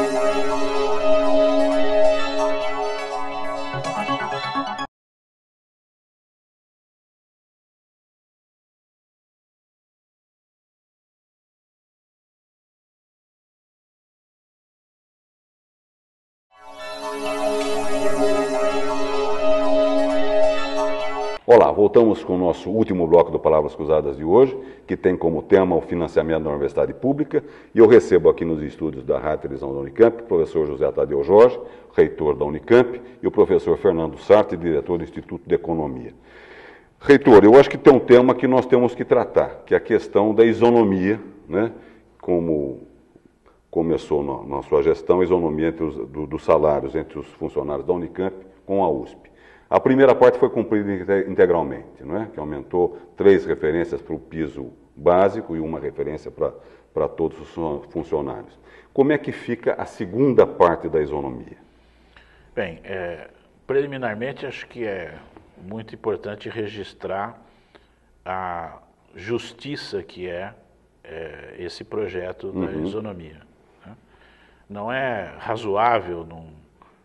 Olá, voltamos com o nosso último bloco do Palavras Cruzadas de hoje, que tem como tema o financiamento da universidade pública, e eu recebo aqui nos estúdios da Rádio e Televisão da Unicamp o professor José Tadeu Jorge, reitor da Unicamp, e o professor Fernando Sartre, diretor do Instituto de Economia. Reitor, eu acho que tem um tema que nós temos que tratar, que é a questão da isonomia, né, como começou na, na sua gestão, a isonomia entre os, do, dos salários entre os funcionários da Unicamp com a U S P. A primeira parte foi cumprida integralmente, não é? Que aumentou três referências para o piso básico e uma referência para, para todos os funcionários. Como é que fica a segunda parte da isonomia?
Bem, é, preliminarmente acho que é muito importante registrar a justiça que é, é esse projeto da uhum. isonomia. Né? Não é razoável num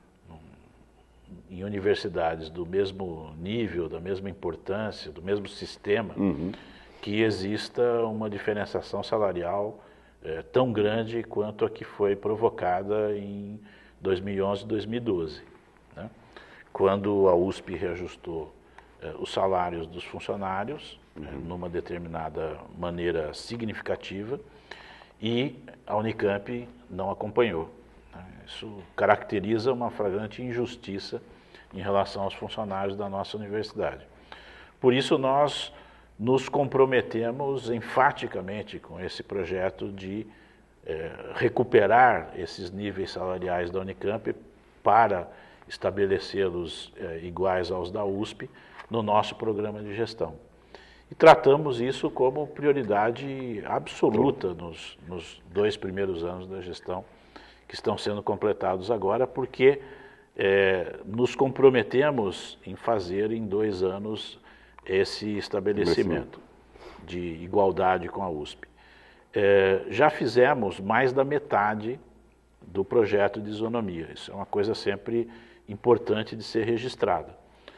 em universidades do mesmo nível, da mesma importância, do mesmo sistema, uhum. que exista uma diferenciação salarial é, tão grande quanto a que foi provocada em dois mil e onze e dois mil e doze, né? Quando a U S P reajustou é, os salários dos funcionários uhum. é, numa determinada maneira significativa e a Unicamp não acompanhou. Né? Isso caracteriza uma flagrante injustiça em relação aos funcionários da nossa universidade. Por isso, nós nos comprometemos enfaticamente com esse projeto de eh, recuperar esses níveis salariais da Unicamp para estabelecê-los eh, iguais aos da U S P no nosso programa de gestão. E tratamos isso como prioridade absoluta nos, nos dois primeiros anos da gestão, que estão sendo completados agora, porque É, nos comprometemos em fazer em dois anos esse estabelecimento de igualdade com a U S P. É, já fizemos mais da metade do projeto de isonomia. Isso é uma coisa sempre importante de ser registrada.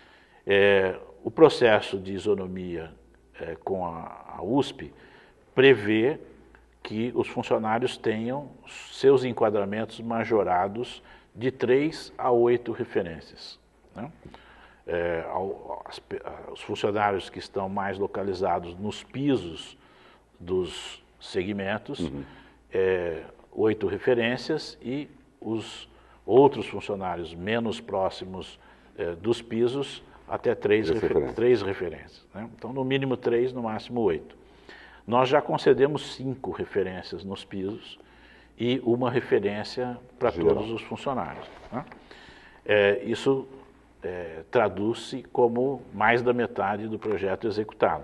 É, o processo de isonomia é, com a, a U S P prevê que os funcionários tenham seus enquadramentos majorados de três a oito referências. Né? É, ao, as, os funcionários que estão mais localizados nos pisos dos segmentos, uhum. é, oito referências, e os outros funcionários menos próximos é, dos pisos, até três, três refer referências. Três referências né? Então, no mínimo três, no máximo oito. Nós já concedemos cinco referências nos pisos, e uma referência para todos os funcionários. Né? É, isso é, traduz-se como mais da metade do projeto executado.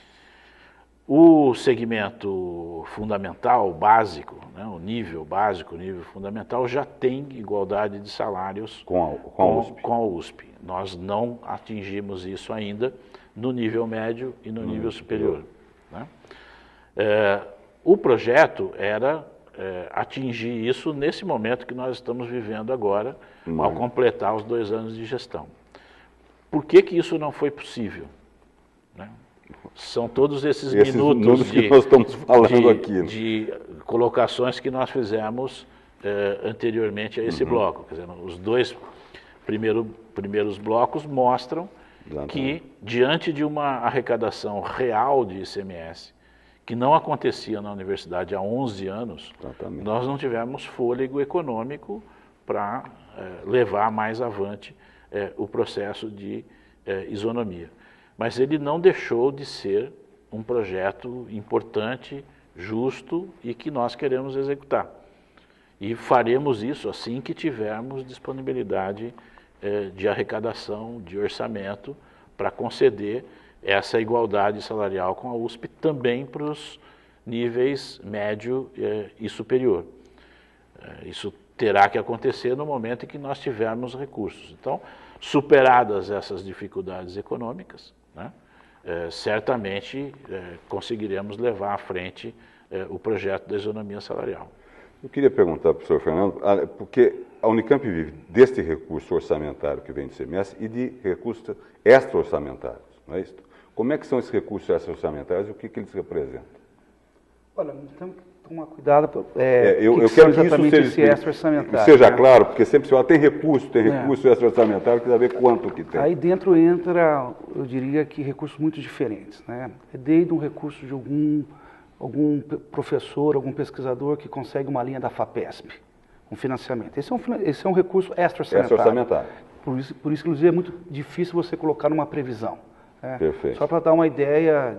O segmento fundamental, básico, né, o nível básico, o nível fundamental, já tem igualdade de salários
com a, com a U S P.
Com a U S P. Nós não atingimos isso ainda no nível médio e no hum, nível superior. Né? É, o projeto era É, atingir isso nesse momento que nós estamos vivendo agora, hum. ao completar os dois anos de gestão. Por que que isso não foi possível? Né? São todos esses, esses minutos de,
que nós estamos falando
de,
aqui, né?
de colocações que nós fizemos eh, anteriormente a esse uhum. bloco. Quer dizer, os dois primeiro, primeiros blocos mostram Exatamente. que, diante de uma arrecadação real de I C M S, que não acontecia na universidade há onze anos, Exatamente. Nós não tivemos fôlego econômico para eh, levar mais avante eh, o processo de eh, isonomia. Mas ele não deixou de ser um projeto importante, justo e que nós queremos executar. E faremos isso assim que tivermos disponibilidade eh, de arrecadação, de orçamento, para conceder essa igualdade salarial com a U S P também para os níveis médio eh, e superior. Eh, isso terá que acontecer no momento em que nós tivermos recursos. Então, superadas essas dificuldades econômicas, né, eh, certamente eh, conseguiremos levar à frente eh, o projeto da isonomia salarial.
Eu queria perguntar para o professor Fernando, porque a Unicamp vive deste recurso orçamentário que vem do semestre e de recursos extra-orçamentários, não é isso? Como é que são esses recursos extra-orçamentários e o que, que eles representam?
Olha, temos que tomar cuidado, é,
é, eu,
que
eu
que
quero que
exatamente
isso seja,
esse extra-orçamentário.
seja
né?
claro, porque sempre se fala, tem recurso, tem recurso
é.
extra-orçamentário, quer saber quanto que tem.
Aí dentro entra, eu diria que recursos muito diferentes, né? É desde um recurso de algum, algum professor, algum pesquisador que consegue uma linha da FAPESP, um financiamento. Esse é um, esse é um recurso extra-orçamentário.
Extra-orçamentário.
Por isso, por isso, inclusive, é muito difícil você colocar numa previsão. Né?
Perfeito.
Só para dar uma ideia,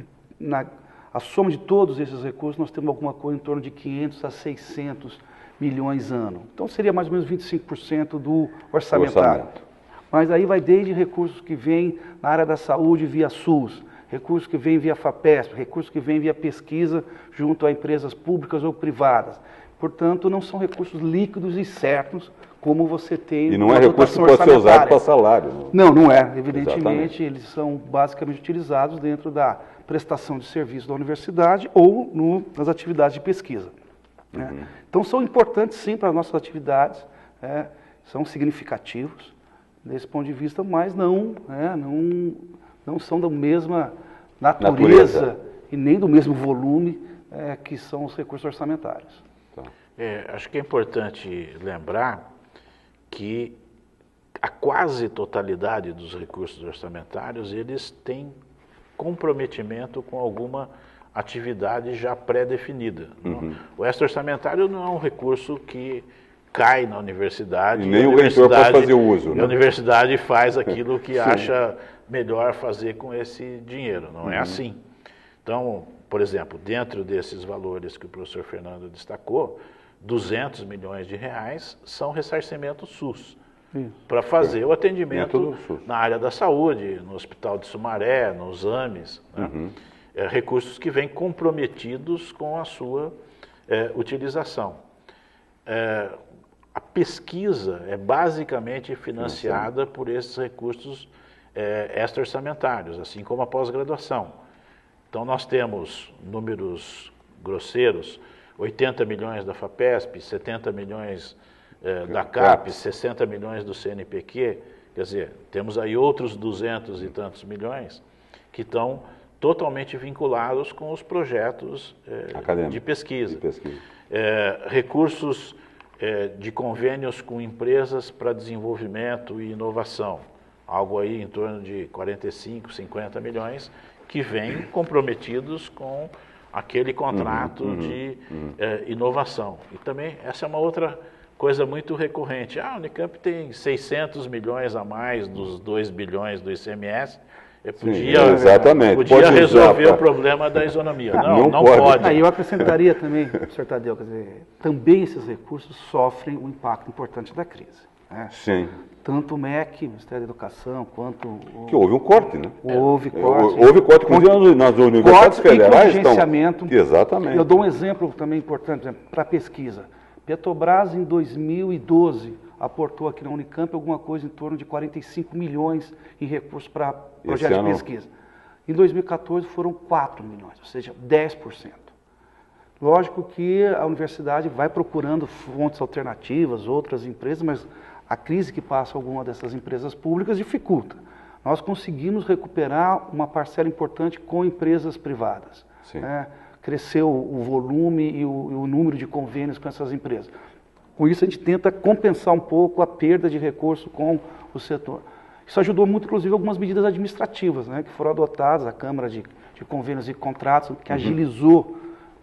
na, a soma de todos esses recursos, nós temos alguma coisa em torno de quinhentos a seiscentos milhões ano. Então, seria mais ou menos vinte e cinco por cento do orçamentário. Orçamento. Mas aí vai desde recursos que vêm na área da saúde via SUS, recursos que vêm via FAPESP, recursos que vêm via pesquisa junto a empresas públicas ou privadas. Portanto, não são recursos líquidos e certos, como você tem...
E não é recurso que pode ser usado para salário.
Não, não é. Evidentemente,
Exatamente.
Eles são basicamente utilizados dentro da prestação de serviço da universidade ou no, nas atividades de pesquisa. Uhum. Né? Então, são importantes, sim, para as nossas atividades, é, são significativos desse ponto de vista, mas não, é, não, não são da mesma natureza, natureza. e nem do mesmo volume é, que são os recursos orçamentários.
É, acho que é importante lembrar que a quase totalidade dos recursos orçamentários, eles têm comprometimento com alguma atividade já pré-definida.
Uhum.
O extra-orçamentário não é um recurso que cai na universidade.
E nem o reitor pode fazer uso. Né?
A universidade faz aquilo que acha melhor fazer com esse dinheiro. Não uhum. é assim. Então, por exemplo, dentro desses valores que o professor Fernando destacou, duzentos milhões de reais são ressarcimento SUS, para fazer é. o atendimento é na área da saúde, no Hospital de Sumaré, nos AMES, né? uhum. é, recursos que vêm comprometidos com a sua é, utilização. É, a pesquisa é basicamente financiada por esses recursos é, extra-orçamentários, assim como a pós-graduação. Então, nós temos números grosseiros, oitenta milhões da FAPESP, setenta milhões eh, da CAPES, sessenta milhões do C N P Q, quer dizer, temos aí outros duzentos e tantos milhões que estão totalmente vinculados com os projetos eh, de pesquisa.
De pesquisa.
Eh, recursos eh, de convênios com empresas para desenvolvimento e inovação, algo aí em torno de quarenta e cinco, cinquenta milhões, que vêm comprometidos com aquele contrato uhum, de uhum. Eh, inovação. E também, essa é uma outra coisa muito recorrente. Ah, a Unicamp tem seiscentos milhões a mais dos dois bilhões do I C M S, eu podia,
Sim, exatamente.
podia
pode
resolver
usar,
o problema da isonomia. Não,
não,
não
pode.
pode.
Ah, eu acrescentaria também, professor Tadeu, quer dizer, também esses recursos sofrem um impacto importante da crise. Né?
Sim.
Tanto o M E C, o Ministério da Educação, quanto o...
Que houve um corte, né?
Houve
é.
corte.
Houve corte, inclusive nas universidades federais estão... Exatamente.
Eu dou um exemplo também importante para a pesquisa. Petrobras, em dois mil e doze, aportou aqui na Unicamp alguma coisa em torno de quarenta e cinco milhões em recursos para projetos ano... de pesquisa. Em dois mil e quatorze foram quatro milhões, ou seja, dez por cento. Lógico que a universidade vai procurando fontes alternativas, outras empresas, mas a crise que passa alguma dessas empresas públicas dificulta. Nós conseguimos recuperar uma parcela importante com empresas privadas. Né? Cresceu o volume e o, e o número de convênios com essas empresas. Com isso, a gente tenta compensar um pouco a perda de recurso com o setor. Isso ajudou muito, inclusive, algumas medidas administrativas, né, que foram adotadas, a Câmara de, de Convênios e Contratos, que agilizou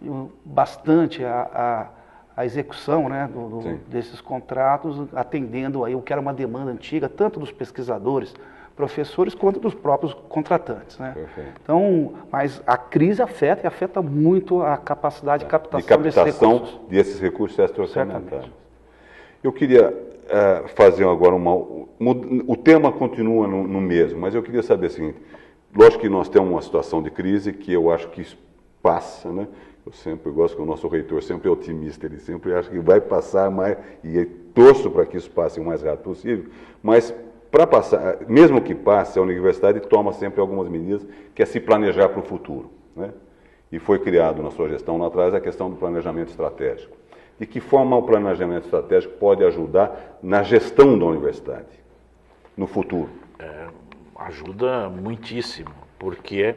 bastante a, a, a execução, né, do, do, desses contratos, atendendo aí o que era uma demanda antiga, tanto dos pesquisadores, professores, quanto dos próprios contratantes, né? Então, mas a crise afeta e afeta muito a capacidade de captação,
de captação
desses recursos,
desses recursos extra-orçamentários. Eu queria uh, fazer agora uma... O tema continua no, no mesmo, mas eu queria saber o seguinte, lógico que nós temos uma situação de crise que eu acho que passa, né? Eu sempre gosto que o nosso reitor sempre é otimista, ele sempre acha que vai passar mais, e torço para que isso passe o mais rápido possível, mas para passar, mesmo que passe, a universidade toma sempre algumas medidas, que é se planejar para o futuro, né? E foi criado na sua gestão lá atrás a questão do planejamento estratégico. De que forma o planejamento estratégico pode ajudar na gestão da universidade, no futuro?
É, ajuda muitíssimo, porque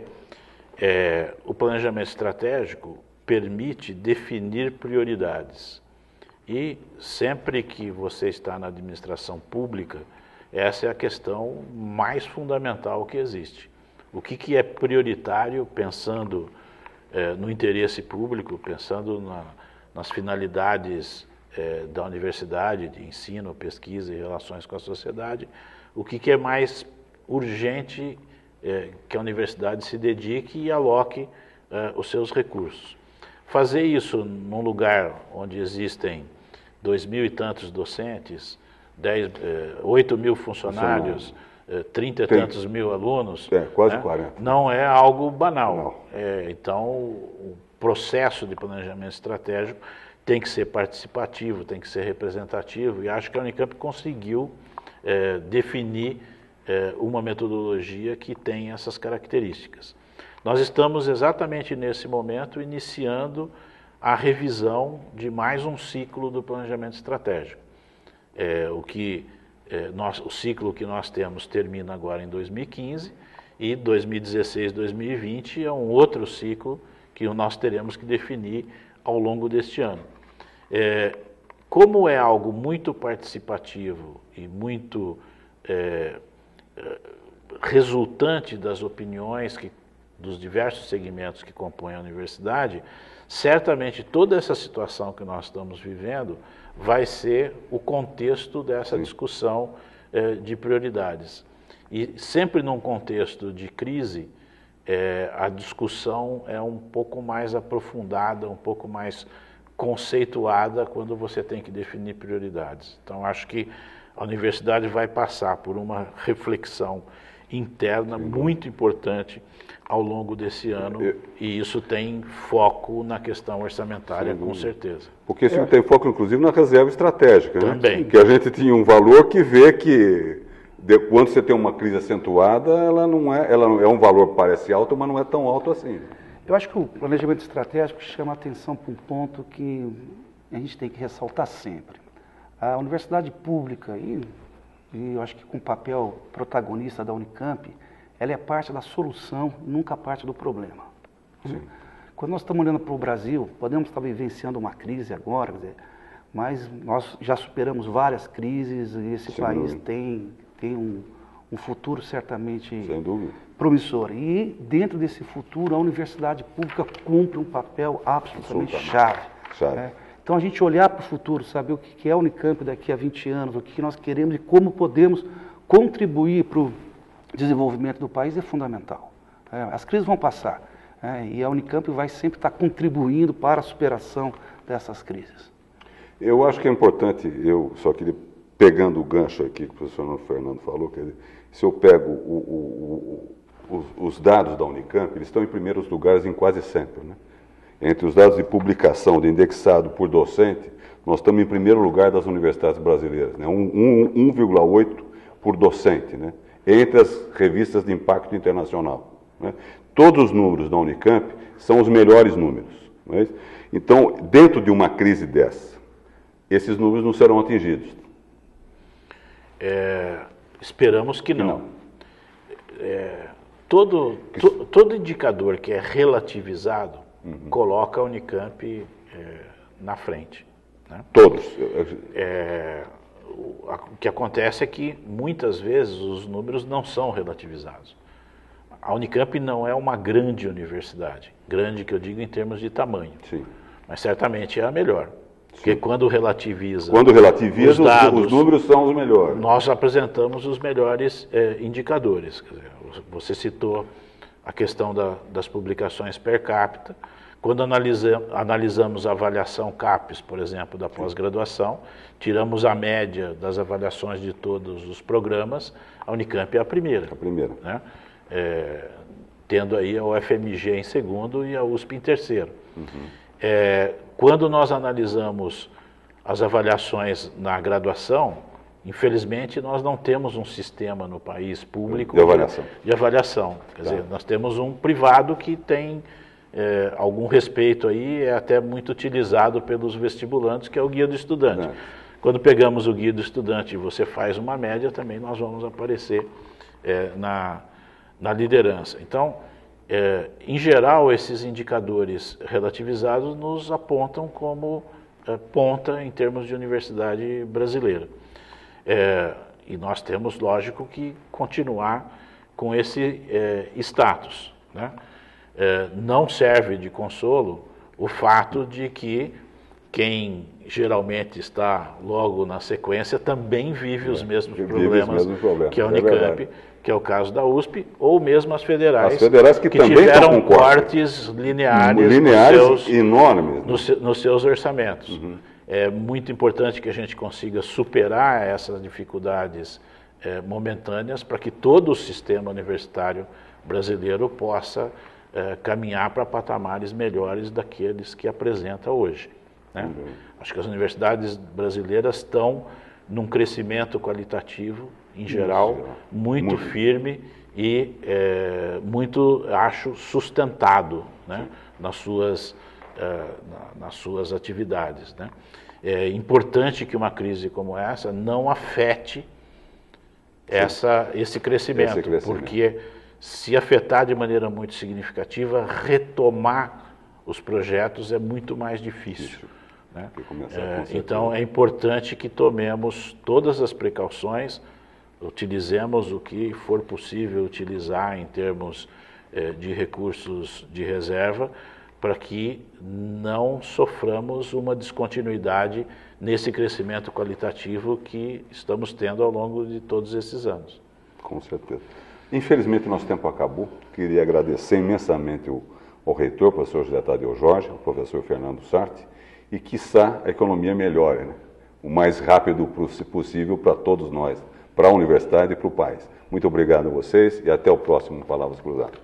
é, o planejamento estratégico permite definir prioridades. E sempre que você está na administração pública, essa é a questão mais fundamental que existe. O que, que é prioritário, pensando eh, no interesse público, pensando na, nas finalidades eh, da universidade, de ensino, pesquisa e relações com a sociedade, o que, que é mais urgente eh, que a universidade se dedique e aloque eh, os seus recursos. Fazer isso num lugar onde existem dois mil e tantos docentes, dez, eh, oito mil funcionários, eh, trinta e tantos mil alunos,
é, quase
né?
quarenta.
Não é algo banal. É, então, o processo de planejamento estratégico tem que ser participativo, tem que ser representativo, e acho que a Unicamp conseguiu eh, definir eh, uma metodologia que tem essas características. Nós estamos exatamente nesse momento iniciando a revisão de mais um ciclo do planejamento estratégico. É, o, que, é, nós, o ciclo que nós temos termina agora em dois mil e quinze e dois mil e dezesseis, dois mil e vinte é um outro ciclo que nós teremos que definir ao longo deste ano. É, como é algo muito participativo e muito é, resultante das opiniões que, dos diversos segmentos que compõem a universidade, certamente toda essa situação que nós estamos vivendo vai ser o contexto dessa discussão eh, de prioridades. E sempre num contexto de crise, eh, a discussão é um pouco mais aprofundada, um pouco mais conceituada quando você tem que definir prioridades. Então, acho que a universidade vai passar por uma reflexão interna muito importante ao longo desse ano, eu, e isso tem foco na questão orçamentária, com certeza.
Porque isso é. tem foco, inclusive, na reserva estratégica,
também,
né? Que a gente tinha um valor que vê que, de, quando você tem uma crise acentuada, ela não é, ela é um valor que parece alto, mas não é tão alto assim.
Eu acho que o planejamento estratégico chama a atenção para um ponto que a gente tem que ressaltar sempre. A universidade pública, e, e eu acho que com o papel protagonista da Unicamp, ela é parte da solução, nunca parte do problema. Sim. Quando nós estamos olhando para o Brasil, podemos estar vivenciando uma crise agora, quer dizer, mas nós já superamos várias crises e esse Sem país dúvida. tem, tem um, um futuro certamente promissor. E dentro desse futuro, a universidade pública cumpre um papel absolutamente chave. chave. Né? Então, a gente olhar para o futuro, saber o que é a Unicamp daqui a vinte anos, o que nós queremos e como podemos contribuir para o desenvolvimento do país é fundamental. É, as crises vão passar, é, e a Unicamp vai sempre estar contribuindo para a superação dessas crises.
Eu acho que é importante, eu só queria, pegando o gancho aqui que o professor Fernando falou, quer dizer, se eu pego o, o, o, os, os dados da Unicamp, eles estão em primeiros lugares em quase sempre, né? Entre os dados de publicação, de indexado por docente, nós estamos em primeiro lugar das universidades brasileiras, né? um vírgula oito por docente, né? Entre as revistas de impacto internacional, né? Todos os números da Unicamp são os melhores números, não é? Então, dentro de uma crise dessa, esses números não serão atingidos.
É, esperamos que não. não. É, todo, to, todo indicador que é relativizado uhum. coloca a Unicamp é, na frente. Né?
Todos.
É, o que acontece é que muitas vezes os números não são relativizados. A Unicamp não é uma grande universidade, grande que eu digo em termos de tamanho,
Sim.
mas certamente é a melhor. Porque quando relativiza,
quando relativiza
os, dados,
os números são os melhores.
Nós apresentamos os melhores é, indicadores. Quer dizer, você citou a questão da, das publicações per capita. Quando analisa, analisamos a avaliação CAPES, por exemplo, da pós-graduação, tiramos a média das avaliações de todos os programas, a Unicamp é a primeira.
A primeira.
Né? É, tendo aí a U F M G em segundo e a U S P em terceiro. Uhum. É, quando nós analisamos as avaliações na graduação, infelizmente nós não temos um sistema no país público
de avaliação.
De, de avaliação. Quer tá. dizer, nós temos um privado que tem é, algum respeito aí, é até muito utilizado pelos vestibulantes, que é o Guia do Estudante. É. Quando pegamos o Guia do Estudante e você faz uma média, também nós vamos aparecer é, na, na liderança. Então, É, em geral, esses indicadores relativizados nos apontam como é, ponta em termos de universidade brasileira. É, e nós temos, lógico, que continuar com esse é, status. Né? É, não serve de consolo o fato de que quem geralmente está logo na sequência também vive os mesmos, vive problemas, os mesmos problemas que a Unicamp, é que é o caso da U S P, ou mesmo as federais,
as federais que,
que
também
tiveram cortes lineares,
lineares
nos, seus,
enormes,
nos, nos seus orçamentos. Uhum. É muito importante que a gente consiga superar essas dificuldades é, momentâneas para que todo o sistema universitário brasileiro possa é, caminhar para patamares melhores daqueles que apresenta hoje. Né? Uhum. Acho que as universidades brasileiras estão num crescimento qualitativo, em geral, Isso, muito, muito firme e é, muito, acho, sustentado, né, nas suas, é, na, nas suas atividades. Né? É importante que uma crise como essa não afete essa, esse, crescimento, esse crescimento, porque se afetar de maneira muito significativa, retomar os projetos é muito mais difícil. Né? É, então, é importante que tomemos todas as precauções, utilizemos o que for possível utilizar em termos eh, de recursos de reserva, para que não soframos uma descontinuidade nesse crescimento qualitativo que estamos tendo ao longo de todos esses anos.
Com certeza. Infelizmente, nosso tempo acabou. Queria agradecer imensamente o, ao reitor, o professor José Tadeu Jorge, ao professor Fernando Sarti, e quiçá a economia melhore, né? O mais rápido possível para todos nós, para a universidade e para o país. Muito obrigado a vocês e até o próximo Palavras Cruzadas.